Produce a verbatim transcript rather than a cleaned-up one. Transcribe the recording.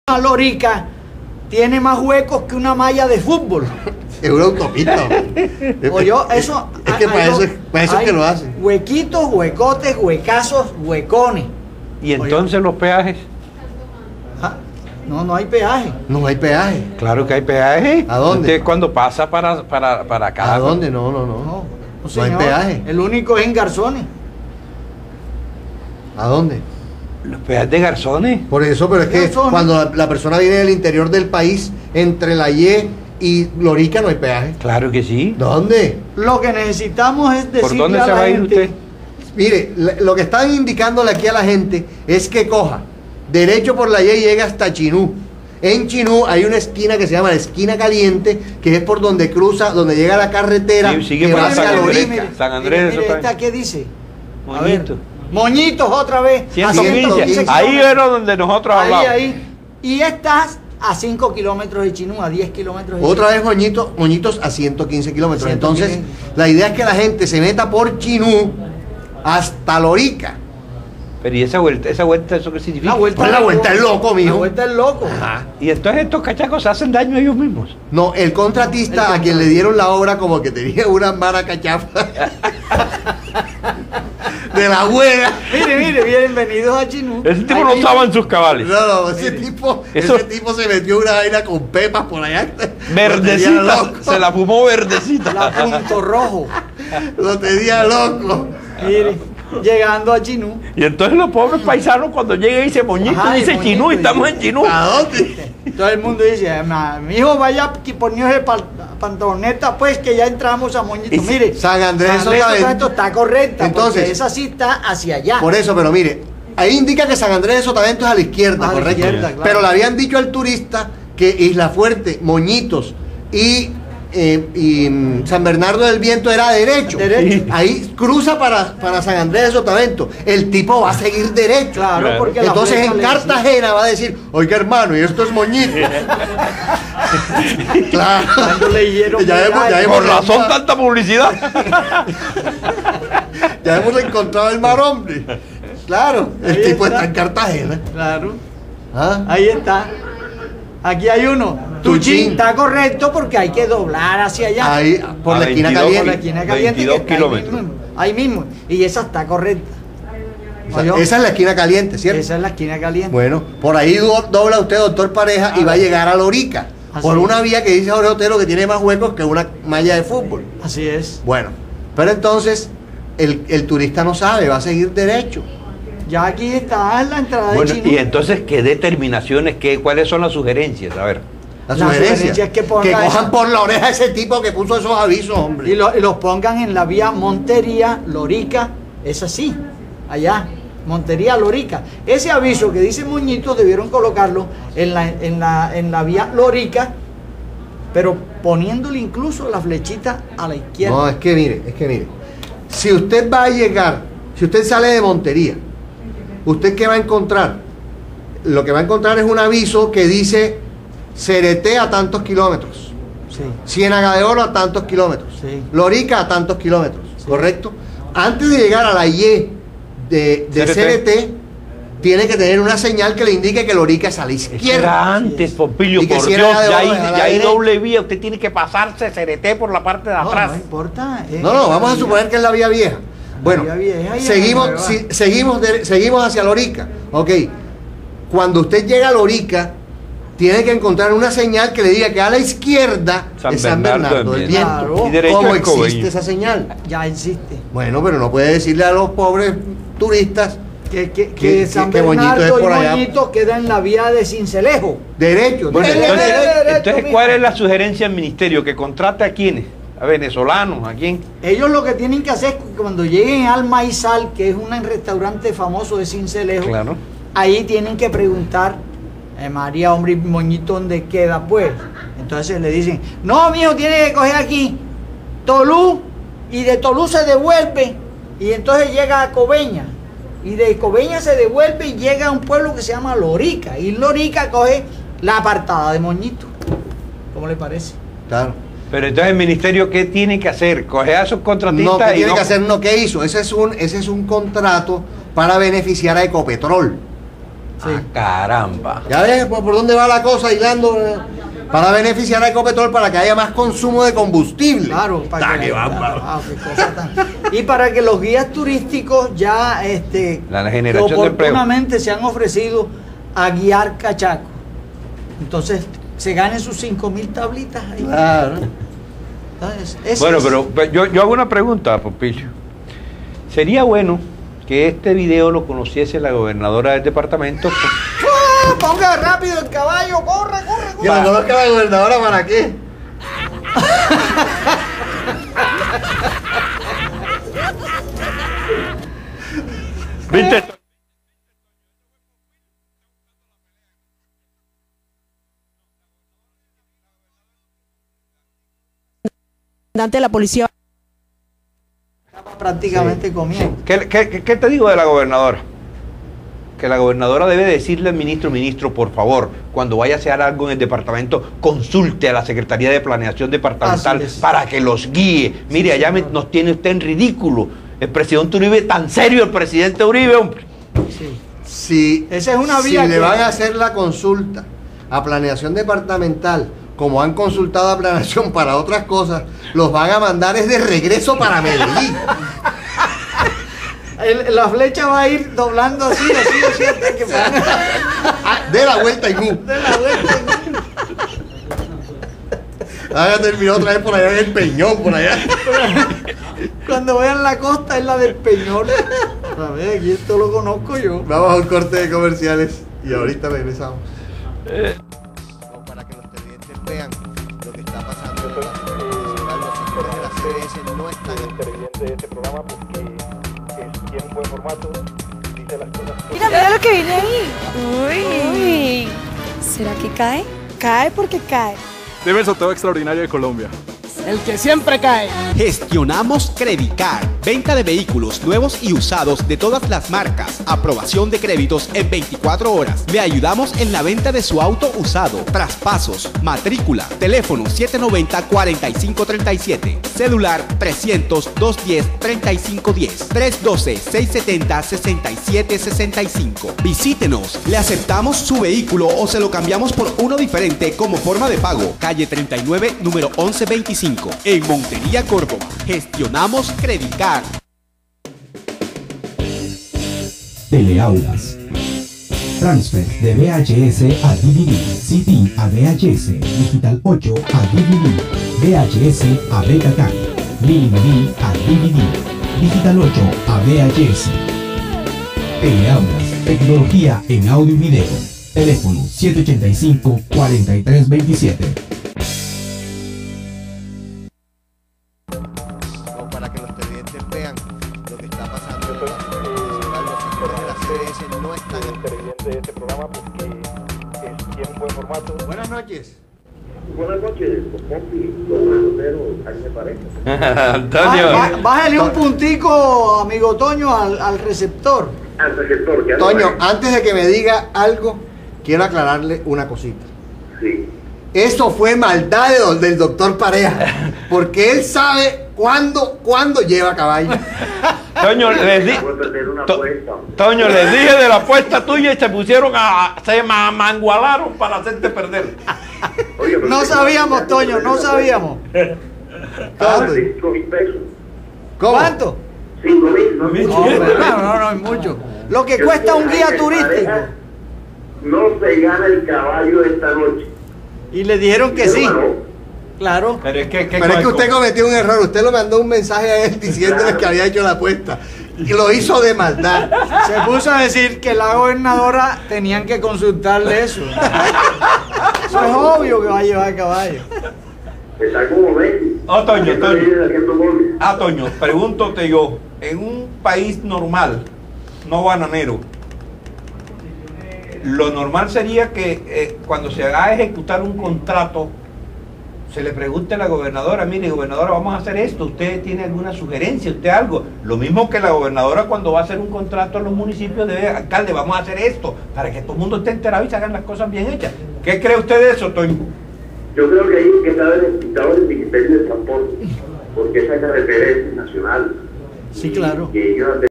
a Lorica tiene más huecos que una malla de fútbol. Es una autopista. O yo, eso, es que para eso, para eso es que lo hacen. Huequitos, huecotes, huecazos, huecones. ¿Y entonces los peajes? Ah, no, no hay peaje. No hay peaje. Claro que hay peaje. ¿A dónde? Usted cuando pasa para, para, para acá. ¿A dónde? No, no, no. No, no, No señor. hay peaje. El único es en Garzones. ¿A dónde? Los peajes de Garzones. Por eso, pero es que Garzones. cuando la, la persona viene del interior del país, entre la Y y Lorica no hay peaje. Claro que sí. ¿Dónde? Lo que necesitamos es decirle ¿Por dónde a se la va a ir gente, usted? Mire, la- lo que están indicándole aquí a la gente es que coja derecho por la Y y llega hasta Chinú. En Chinú hay una esquina que se llama la esquina caliente, que es por donde cruza, donde llega la carretera. Sí, sigue que por va la hacia San Andrés. Lorica. San Andrés, Mire, eso mire, está esta qué dice. A ver, Moñito. Moñitos otra vez. a ciento quince. ciento quince Ahí kilómetros. era donde nosotros Ahí, hablamos. ahí. Y estás a cinco kilómetros de Chinú, a diez kilómetros de Otra Chinú. vez moñitos, moñitos a ciento quince kilómetros. ciento quince. Entonces, la idea es que la gente se meta por Chinú hasta Lorica. Pero ¿y esa vuelta? ¿Esa vuelta eso qué significa? La vuelta, Pues la vuelta es loco, mijo. La vuelta es loco. Ajá. Y entonces estos cachacos se hacen daño a ellos mismos. No, el contratista El a quien le dieron la obra como que tenía una mala cachafa de la huega. Mire, mire, bienvenidos a Chinú. Ese tipo Ahí no mismo. estaba en sus cabales. No, no, ese tipo, Eso- ese tipo se metió una vaina con pepas por allá. Lo tenía Verdecita. loco. Se la fumó verdecita. La punto rojo. Lo tenía loco. Mire, llegando a Chinú. Y entonces los pobres paisanos cuando llegan y dicen moñito, Ajá, y dice moñito, Chinú y y- estamos en Chinú. ¿A dónde? Todo el mundo dice, "Ma- mi hijo vaya y ponerse pantaloneta pues que ya entramos a Moñito. Y si- Mire, San Andrés San Andrés Sotavento. Sotavento está correcta. Entonces- porque esa sí está hacia allá. Por eso, pero mire, ahí indica que San Andrés de Sotavento es a la izquierda, A la correcto. izquierda, claro. Pero le habían dicho al turista que Isla Fuerte, Moñitos y, eh, y mm, San Bernardo del Viento era derecho. Derecho. Sí. Ahí cruza para, para San Andrés de Sotavento. El tipo va a seguir derecho. Claro, Claro. porque la Entonces flecha en le Cartagena va a decir, oiga hermano, y esto es Moñito. Claro. Cuando leyeron Ya hemos, ya hemos Por razón tanta publicidad. ya hemos encontrado el mar, hombre. Claro, el Ahí tipo está. está en Cartagena. Claro, ¿Ah? ahí está. Aquí hay uno. Tuchín. Tuchín está correcto porque hay que doblar hacia allá. Ahí, por A la esquina veintidós, Por la caliente. esquina caliente que veintidós está ahí kilómetros. mismo, ahí mismo. Y esa está correcta. Esa, ¿Oyó? esa es la esquina caliente, ¿cierto? Esa es la esquina caliente. Bueno, por ahí do- dobla usted, doctor Pareja, y va a llegar a Lorica. Así Por es. una vía que dice Jorge Otero que tiene más huecos que una malla de fútbol. Así es. Bueno, pero entonces el, el turista no sabe, va a seguir derecho. Ya aquí está la entrada Bueno, de Chinú. y entonces, ¿qué determinaciones, qué, cuáles son las sugerencias? A ver. La, La sugerencia. sugerencia es que ponga que cojan esa- por la oreja a ese tipo que puso esos avisos, hombre. Y, lo- y los pongan en la vía Montería, Lorica, es así, allá, Montería, Lorica. Ese aviso que dice Moñito debieron colocarlo en la, en la, en la vía Lorica, pero poniéndole incluso la flechita a la izquierda. No, es que mire, es que mire. Si usted va a llegar, si usted sale de Montería, ¿usted qué va a encontrar? Lo que va a encontrar es un aviso que dice Cereté a tantos kilómetros, Sí, Ciénaga de Oro a tantos kilómetros, Sí. Lorica a tantos kilómetros, Sí. ¿correcto? Antes de llegar a la Y de, de C R T. C R T, tiene que tener una señal que le indique que Lorica es a la Es que izquierda. era antes, Pompilio, Y que por si Dios, era de ya hay, oro, a la ya hay derecha. doble vía, usted tiene que pasarse C R T por la parte de no, atrás. no importa. es- No, no, vamos a es- suponer que es la vía vieja. Bueno, vía vieja y seguimos, la nueva. si- seguimos, de- seguimos hacia Lorica. Ok, cuando usted llega a Lorica, tiene que encontrar una señal que le diga que a la izquierda San es San Bernardo Bernardo del del Viento. Viento. Claro. Y derecho ¿Cómo al existe Coveño. esa señal? Ya existe. Bueno, pero no puede decirle a los pobres turistas Que, que, que, Que- San que Moñito Bernardo es por y allá. Moñito queda en la vía de Cincelejo. derecho. Bueno, derecho, entonces, derecho. derecho, entonces, mijo. ¿cuál es la sugerencia al ministerio? ¿Que contrate a quiénes? ¿A venezolanos? ¿A quién? Ellos lo que tienen que hacer es que cuando lleguen al Maizal, que es un restaurante famoso de Cincelejo, Claro. ahí tienen que preguntar, eh, María, hombre, y Moñito, ¿dónde queda pues? Entonces le dicen, no, mijo, tiene que coger aquí Tolú, y de Tolú se devuelve, y entonces llega a Coveña, y de Coveña se devuelve y llega a un pueblo que se llama Lorica, y Lorica coge la apartada de Moñito. ¿Cómo le parece? Claro. Pero entonces el ministerio, ¿qué tiene que hacer? Coger a esos No, contratistas ¿qué y tiene no... que hacer? No, ¿qué hizo? Ese es un, ese es un contrato para beneficiar a Ecopetrol. Sí. Ah, caramba. Ya ves por, por dónde va la cosa, hilando, eh, para beneficiar a Ecopetrol, para que haya más consumo de combustible. Claro, para Ta, que, que va, va. ah, qué cosa tan- y para que los guías turísticos ya este, La generación de empleo. oportunamente se han ofrecido a guiar cachacos. Entonces se ganen sus cinco mil tablitas ahí. Claro. Entonces, ese Bueno, es- pero pero yo, yo hago una pregunta, Pompilio. Sería bueno que este video lo conociese la gobernadora del departamento. ¡Ah! Ponga rápido el caballo, corre, corre, Que corre. lo conozca la gobernadora, ¿para qué? ¿Viste? De la policía. Prácticamente comiendo. ¿Qué, qué, qué- qué te digo de la gobernadora? Que la gobernadora debe decirle al ministro, ministro, por favor, cuando vaya a hacer algo en el departamento, consulte a la Secretaría de Planeación Departamental Así es. para que los guíe. Mire, allá me- nos tiene usted en ridículo. El presidente Uribe, tan serio el presidente Uribe, hombre. Sí. Si, Esa es una si vía le que- van a hacer la consulta a planeación departamental, como han consultado a planeación para otras cosas, los van a mandar es de regreso para Medellín. El- la flecha va a ir doblando así, así, así, hasta que van Ah, de la vuelta y mu. de la vuelta. Van a terminar otra vez por allá en el Peñón, por allá. Cuando vean la costa es la del Peñol. A ver, aquí esto lo conozco yo. Vamos a un corte de comerciales y ahorita regresamos. Para que los televidentes vean lo que está pasando. Los sectores de las C S no están en televidente de este programa porque es, tiene un buen formato, dice las cosas. Mira, mira lo que viene ahí. Uy. ¿Será que cae? Cae porque cae. Debe el sorteo extraordinario de Colombia. El que siempre cae. Gestionamos Credicar, venta de vehículos nuevos y usados de todas las marcas, aprobación de créditos en veinticuatro horas. Le ayudamos en la venta de su auto usado, traspasos, matrícula, teléfono siete noventa, cuarenta y cinco treinta y siete, celular trescientos, doscientos diez, treinta y cinco diez, trescientos doce, seiscientos setenta, sesenta y siete sesenta y cinco. Visítenos, le aceptamos su vehículo o se lo cambiamos por uno diferente como forma de pago. Calle treinta y nueve, número once veinticinco. En Montería, Córdoba. Gestionamos Credicar. Teleaulas. Transfer de V H S a D V D, C D a V H S, Digital ocho a D V D, V H S a Betacam, Mini D V D a D V D, Digital ocho a V H S. Teleaulas, tecnología en audio y video. Teléfono siete ochenta y cinco, cuarenta y tres veintisiete. Para que los televidentes vean lo que está pasando. Los sectores de las C S no están en televidente de este programa porque es, tiene un buen formato. Buenas noches. Buenas noches, Pompi, don Rosero, ahí me parece. Antonio. Bá- bá- Bájale un puntico, amigo Toño, al, al receptor. Al receptor, ya Toño, lo antes de que me diga algo, quiero aclararle una cosita. Sí. Eso fue maldad de do- del doctor Pareja, porque él sabe cuándo, cuándo lleva caballo. Toño, les di- Voy a perder una To- apuesta. Toño, les dije de la apuesta tuya y se pusieron a. Se ma- mangualaron para hacerte perder. Oye, pero No sí, sabíamos, ya Toño, perdí no la sabíamos. apuesta. ¿Cuánto? Cinco mil pesos. ¿Cómo? ¿Cuánto? Cinco mil, no es No, mucho. no, no, no es mucho. Lo que Yo cuesta sé un que guía el turístico. Pareja no se gana el caballo esta noche. Y le dijeron que sí. Hermano, Claro. Pero es que, Pero es que usted cometió un error. Usted le mandó un mensaje a él diciéndole que había hecho la apuesta. Y lo hizo de maldad. Se puso a decir que la gobernadora tenían que consultarle eso. Eso es obvio que va a llevar caballo. está como Messi. Oh, Toño, Que está Toño. haciendo goles. Ah, Toño, pregúntate yo, en un país normal, no bananero, lo normal sería que eh, cuando se haga ejecutar un contrato, se le pregunte a la gobernadora, mire, gobernadora, vamos a hacer esto, ¿usted tiene alguna sugerencia, usted algo? Lo mismo que la gobernadora cuando va a hacer un contrato a los municipios debe, alcalde, vamos a hacer esto, para que todo el mundo esté enterado y se hagan las cosas bien hechas. ¿Qué cree usted de eso, Toño? Yo creo que ahí que está necesitado el Ministerio de Transporte, porque esa carretera es nacional. Sí, claro. Y ellos